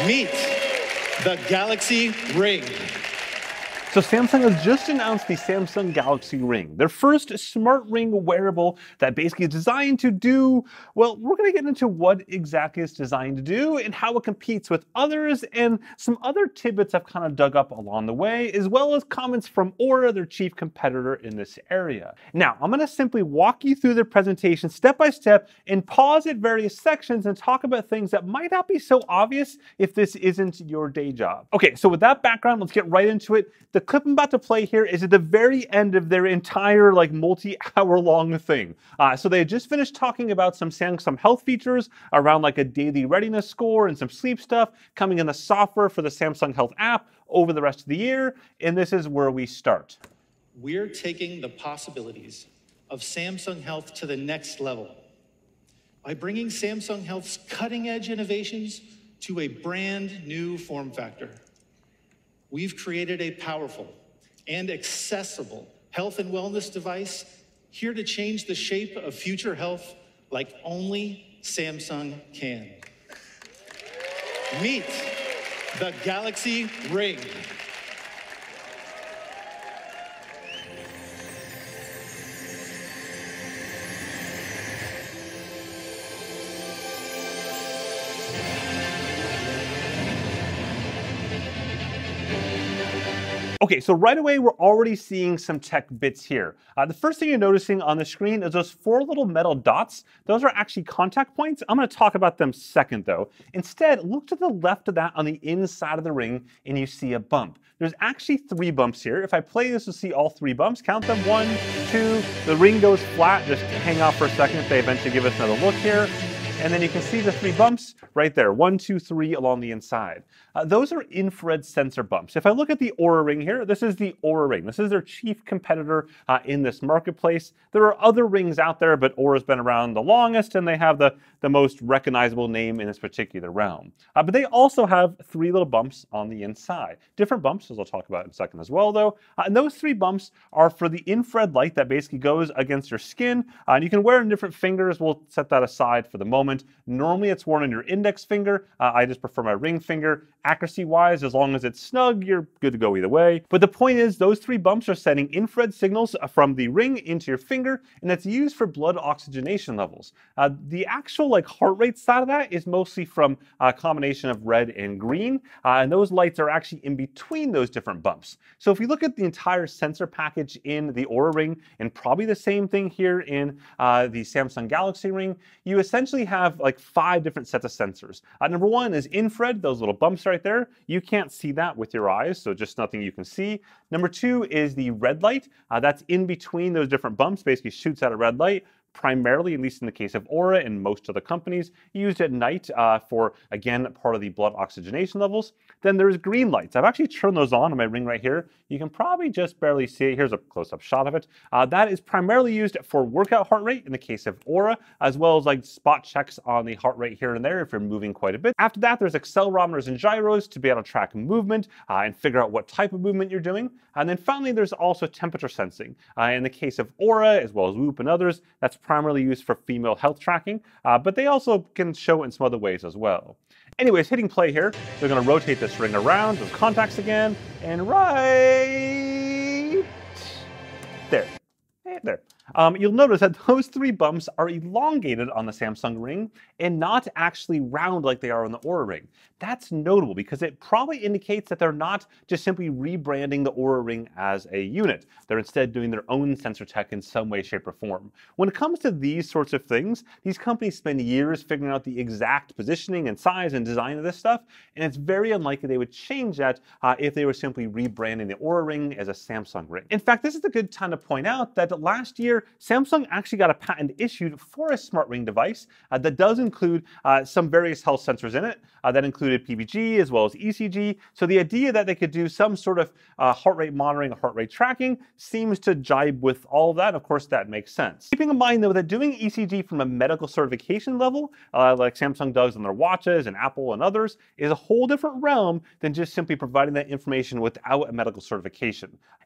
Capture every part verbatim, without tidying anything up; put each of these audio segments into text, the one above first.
Meet the Galaxy Ring. So Samsung has just announced the Samsung Galaxy Ring, their first smart ring wearable that basically is designed to do, well, we're going to get into what exactly it's designed to do and how it competes with others and some other tidbits I've kind of dug up along the way, as well as comments from Aura, their chief competitor in this area. Now, I'm going to simply walk you through their presentation step by step and pause at various sections and talk about things that might not be so obvious if this isn't your day job. Okay, so with that background, let's get right into it. The clip I'm about to play here is at the very end of their entire like multi-hour long thing. Uh, so they had just finished talking about some Samsung health features around like a daily readiness score and some sleep stuff coming in the software for the Samsung Health app over the rest of the year. And this is where we start. We're taking the possibilities of Samsung Health to the next level by bringing Samsung Health's cutting-edge innovations to a brand new form factor. We've created a powerful and accessible health and wellness device here to change the shape of future health like only Samsung can. Meet the Galaxy Ring. Okay, so right away, we're already seeing some tech bits here. Uh, the first thing you're noticing on the screen is those four little metal dots. Those are actually contact points. I'm gonna talk about them second though. Instead, look to the left of that on the inside of the ring and you see a bump. There's actually three bumps here. If I play this, you'll see all three bumps. Count them, one, two, the ring goes flat. Just hang off for a second. They eventually give us another look here. And then you can see the three bumps right there, one, two, three along the inside. Uh, those are infrared sensor bumps. If I look at the Aura ring here, this is the Aura ring. This is their chief competitor uh, in this marketplace. There are other rings out there, but Aura's been around the longest and they have the, the most recognizable name in this particular realm. Uh, but they also have three little bumps on the inside. Different bumps, as I'll talk about in a second as well though. Uh, and those three bumps are for the infrared light that basically goes against your skin. Uh, and you can wear it in different fingers. We'll set that aside for the moment. Normally it's worn on your index finger. Uh, I just prefer my ring finger. Accuracy wise, as long as it's snug, you're good to go either way. But the point is those three bumps are sending infrared signals from the ring into your finger, and that's used for blood oxygenation levels. Uh, the actual like heart rate side of that is mostly from a combination of red and green, uh, and those lights are actually in between those different bumps. So if you look at the entire sensor package in the Aura ring, and probably the same thing here in uh, the Samsung Galaxy ring, you essentially have like five different sets of sensors. Uh, number one is infrared, those little bumps right there. You can't see that with your eyes, so just nothing you can see. Number two is the red light. Uh, that's in between those different bumps, basically shoots out a red light. Primarily, at least in the case of Aura and most other companies, used at night uh, for, again, part of the blood oxygenation levels. Then there's green lights. I've actually turned those on on my ring right here. You can probably just barely see it. Here's a close-up shot of it. Uh, that is primarily used for workout heart rate in the case of Aura, as well as like spot checks on the heart rate here and there if you're moving quite a bit. After that, there's accelerometers and gyros to be able to track movement uh, and figure out what type of movement you're doing. And then finally, there's also temperature sensing. Uh, in the case of Aura, as well as Whoop and others, that's primarily used for female health tracking, uh, but they also can show it in some other ways as well. Anyways, hitting play here, they're going to rotate this ring around, those contacts again, and right there, there. Um, you'll notice that those three bumps are elongated on the Samsung ring and not actually round like they are on the Aura ring. That's notable because it probably indicates that they're not just simply rebranding the Aura ring as a unit. They're instead doing their own sensor tech in some way, shape, or form. When it comes to these sorts of things, these companies spend years figuring out the exact positioning and size and design of this stuff, and it's very unlikely they would change that uh, if they were simply rebranding the Aura ring as a Samsung ring. In fact, this is a good time to point out that last year, Samsung actually got a patent issued for a smart ring device uh, that does include uh, some various health sensors in it. Uh, that included P V G as well as E C G. So the idea that they could do some sort of uh, heart rate monitoring, heart rate tracking seems to jibe with all of that. Of course, that makes sense. Keeping in mind though that doing E C G from a medical certification level, uh, like Samsung does on their watches and Apple and others, is a whole different realm than just simply providing that information without a medical certification.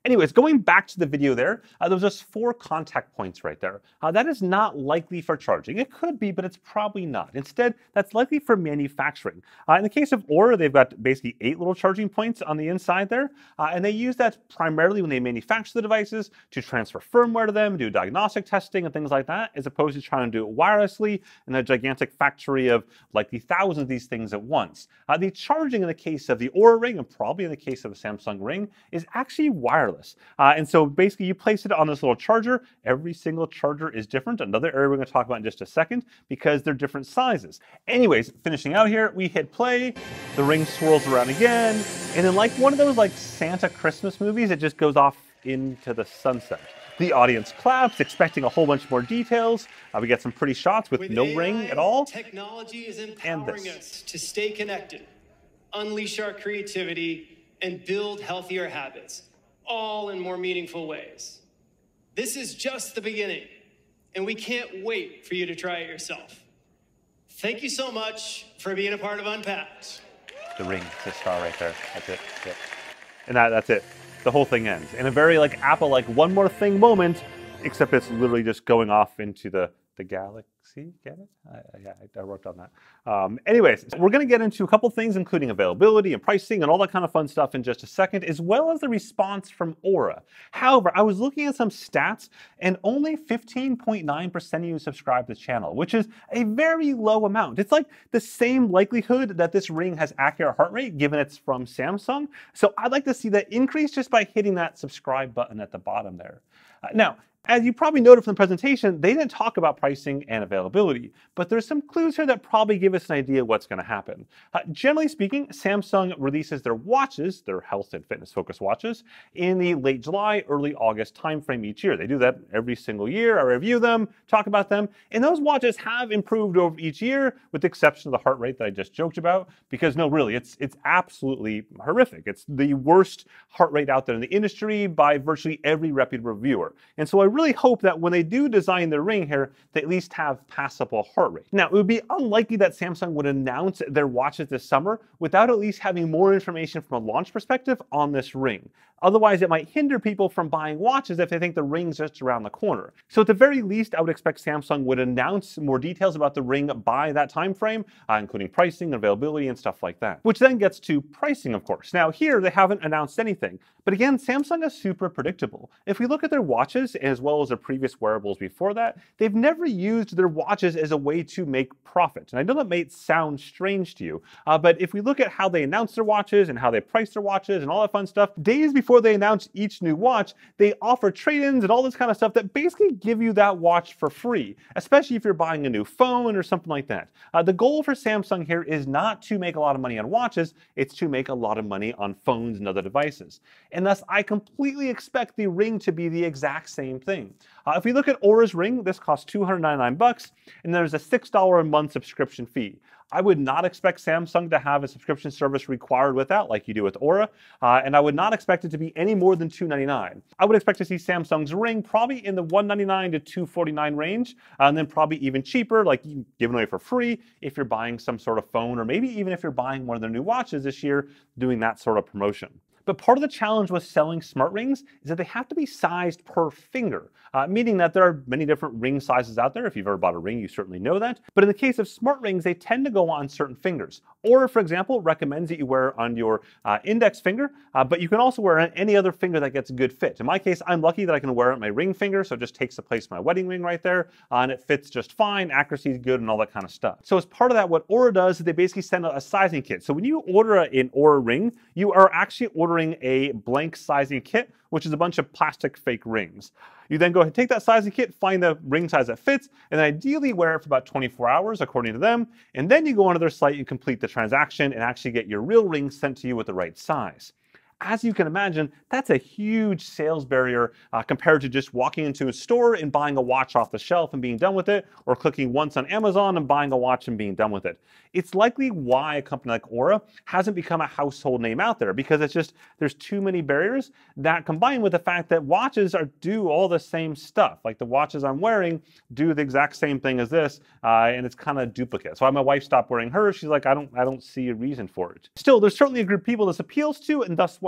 Anyways, going back to the video there, uh, there was just four contact points right there. Uh, that is not likely for charging. It could be, but it's probably not. Instead, that's likely for manufacturing. Uh, in the case of Aura, they've got basically eight little charging points on the inside there, uh, and they use that primarily when they manufacture the devices to transfer firmware to them, do diagnostic testing and things like that, as opposed to trying to do it wirelessly in a gigantic factory of likely thousands of these things at once. Uh, the charging in the case of the Aura Ring, and probably in the case of a Samsung Ring, is actually wireless. Uh, and so basically you place it on this little charger. Every single charger is different. Another area we're going to talk about in just a second because they're different sizes. Anyways, finishing out here, we hit play, the ring swirls around again, and then like one of those like Santa Christmas movies, it just goes off into the sunset. The audience claps, expecting a whole bunch more details. Uh, we get some pretty shots with, with no A I, ring at all. Technology is empowering us to stay connected, unleash our creativity, and build healthier habits, all in more meaningful ways. This is just the beginning, and we can't wait for you to try it yourself. Thank you so much for being a part of Unpacked. The ring, the star right there. That's it. Yep. And that, that's it. The whole thing ends in a very like Apple, like one more thing moment, except it's literally just going off into the the galaxy. Get it? I, yeah, I worked on that. Um, anyways, we're going to get into a couple things, including availability and pricing and all that kind of fun stuff in just a second, as well as the response from Aura. However, I was looking at some stats, and only fifteen point nine percent of you subscribe to the channel, which is a very low amount. It's like the same likelihood that this ring has accurate heart rate, given it's from Samsung. So I'd like to see that increase just by hitting that subscribe button at the bottom there. Uh, now, as you probably noted from the presentation, they didn't talk about pricing and availability, but there's some clues here that probably give us an idea of what's going to happen. Uh, generally speaking, Samsung releases their watches, their health and fitness focused watches, in the late July, early August timeframe each year. They do that every single year. I review them, talk about them, and those watches have improved over each year, with the exception of the heart rate that I just joked about, because no, really, it's, it's absolutely horrific. It's the worst heart rate out there in the industry by virtually every reputable reviewer. And so I really hope that when they do design their ring here, they at least have passable heart rate. Now, it would be unlikely that Samsung would announce their watches this summer without at least having more information from a launch perspective on this ring. Otherwise, it might hinder people from buying watches if they think the ring's just around the corner. So at the very least, I would expect Samsung would announce more details about the ring by that time frame, uh, including pricing, availability, and stuff like that. Which then gets to pricing, of course. Now here, they haven't announced anything. But again, Samsung is super predictable. If we look at their watches, as well as their previous wearables before that, they've never used their watches as a way to make profit. And I know that may sound strange to you, uh, but if we look at how they announce their watches and how they price their watches and all that fun stuff, days before they announce each new watch, they offer trade-ins and all this kind of stuff that basically give you that watch for free, especially if you're buying a new phone or something like that. Uh, the goal for Samsung here is not to make a lot of money on watches, it's to make a lot of money on phones and other devices. And thus, I completely expect the ring to be the exact same thing. Uh, if we look at Aura's ring, this costs two hundred ninety-nine bucks, and there's a six dollar a month subscription fee. I would not expect Samsung to have a subscription service required with that, like you do with Aura, uh, and I would not expect it to be any more than two ninety-nine. I would expect to see Samsung's ring probably in the one ninety-nine to two forty-nine range, uh, and then probably even cheaper, like given away for free if you're buying some sort of phone, or maybe even if you're buying one of their new watches this year, doing that sort of promotion. But part of the challenge with selling smart rings is that they have to be sized per finger, uh, meaning that there are many different ring sizes out there. If you've ever bought a ring, you certainly know that. But in the case of smart rings, they tend to go on certain fingers. Aura, for example, recommends that you wear on your uh, index finger, uh, but you can also wear on any other finger that gets a good fit. In my case, I'm lucky that I can wear it on my ring finger, so it just takes the place of my wedding ring right there, uh, and it fits just fine, accuracy is good, and all that kind of stuff. So as part of that, what Aura does is they basically send out a sizing kit. So when you order an Aura ring, you are actually ordering a blank sizing kit, which is a bunch of plastic fake rings. You then go ahead and take that sizing kit, find the ring size that fits, and then ideally wear it for about twenty-four hours, according to them, and then you go onto their site and complete the transaction and actually get your real ring sent to you with the right size. As you can imagine, that's a huge sales barrier uh, compared to just walking into a store and buying a watch off the shelf and being done with it, or clicking once on Amazon and buying a watch and being done with it. It's likely why a company like Aura hasn't become a household name out there, because it's just, there's too many barriers that, combined with the fact that watches are do all the same stuff. Like the watches I'm wearing do the exact same thing as this, uh, and it's kind of duplicate. So my wife stopped wearing hers. She's like, I don't, I don't see a reason for it. Still, there's certainly a group of people this appeals to, and thus why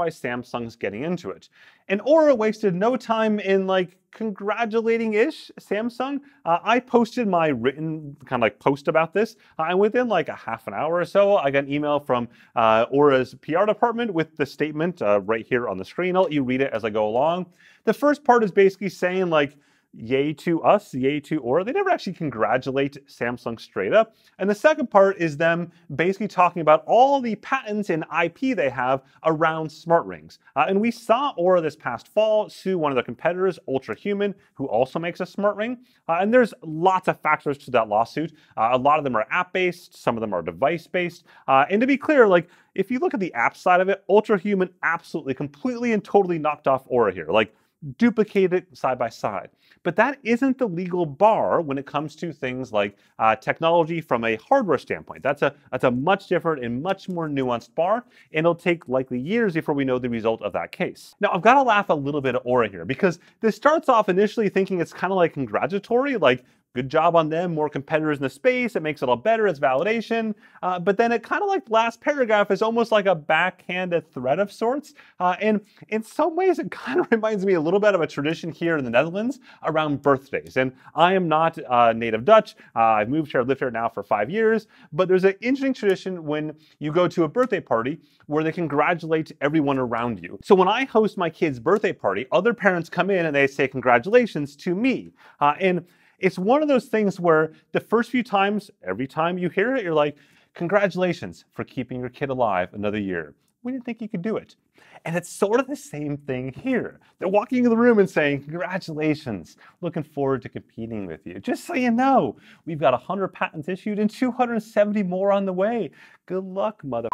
why Samsung's getting into it. And Aura wasted no time in like congratulating-ish Samsung. Uh, I posted my written kind of like post about this, uh, and within like a half an hour or so, I got an email from uh, Aura's P R department with the statement uh, right here on the screen. I'll let you read it as I go along. The first part is basically saying like, yay to us, yay to Aura. They never actually congratulate Samsung straight up. And the second part is them basically talking about all the patents and I P they have around smart rings. Uh, and we saw Aura this past fall sue one of their competitors, Ultrahuman, who also makes a smart ring. Uh, and there's lots of factors to that lawsuit. Uh, a lot of them are app-based, some of them are device-based. Uh, and to be clear, like, if you look at the app side of it, Ultrahuman absolutely, completely and totally knocked off Aura here. Like, duplicated side by side. But that isn't the legal bar when it comes to things like uh, technology from a hardware standpoint. That's a, that's a much different and much more nuanced bar, and it'll take likely years before we know the result of that case. Now, I've got to laugh a little bit at Aura here, because this starts off initially thinking it's kind of like congratulatory, like, good job on them, more competitors in the space, it makes it all better, it's validation. Uh, but then it kind of like the last paragraph is almost like a backhanded threat of sorts. Uh, and in some ways, it kind of reminds me a little bit of a tradition here in the Netherlands around birthdays. And I am not uh, native Dutch. Uh, I've moved here, I've lived here now for five years. But there's an interesting tradition when you go to a birthday party where they congratulate everyone around you. So when I host my kid's birthday party, other parents come in and they say congratulations to me. Uh, and it's one of those things where the first few times, every time you hear it, you're like, congratulations for keeping your kid alive another year. We didn't think you could do it. And it's sort of the same thing here. They're walking into the room and saying, congratulations, looking forward to competing with you. Just so you know, we've got one hundred patents issued and two hundred seventy more on the way. Good luck, mother.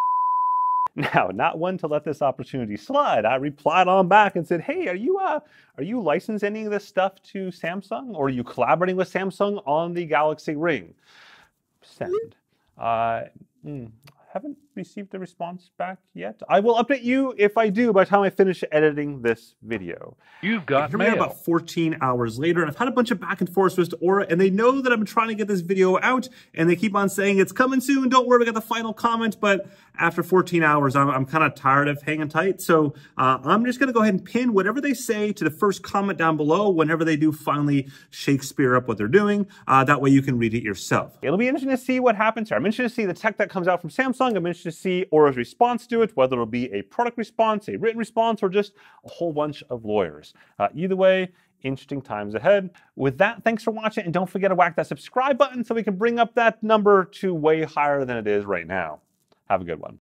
Now, not one to let this opportunity slide. I replied on back and said, hey, are you uh, are you licensing any of this stuff to Samsung? Or are you collaborating with Samsung on the Galaxy Ring? Send. Uh, mm, haven't received a response back yet. I will update you if I do by the time I finish editing this video. You've got Here mail. we are about fourteen hours later, and I've had a bunch of back and forth with Aura, and they know that I've been trying to get this video out, and they keep on saying it's coming soon, don't worry, we got the final comment, but after fourteen hours, I'm, I'm kind of tired of hanging tight, so uh, I'm just gonna go ahead and pin whatever they say to the first comment down below whenever they do finally Shakespeare up what they're doing. Uh, that way you can read it yourself. It'll be interesting to see what happens here. I'm interested to see the tech that comes out from Samsung. I'm interested to see Aura's response to it, whether it'll be a product response, a written response, or just a whole bunch of lawyers. Uh, either way, interesting times ahead. With that, thanks for watching, and don't forget to whack that subscribe button so we can bring up that number to way higher than it is right now. Have a good one.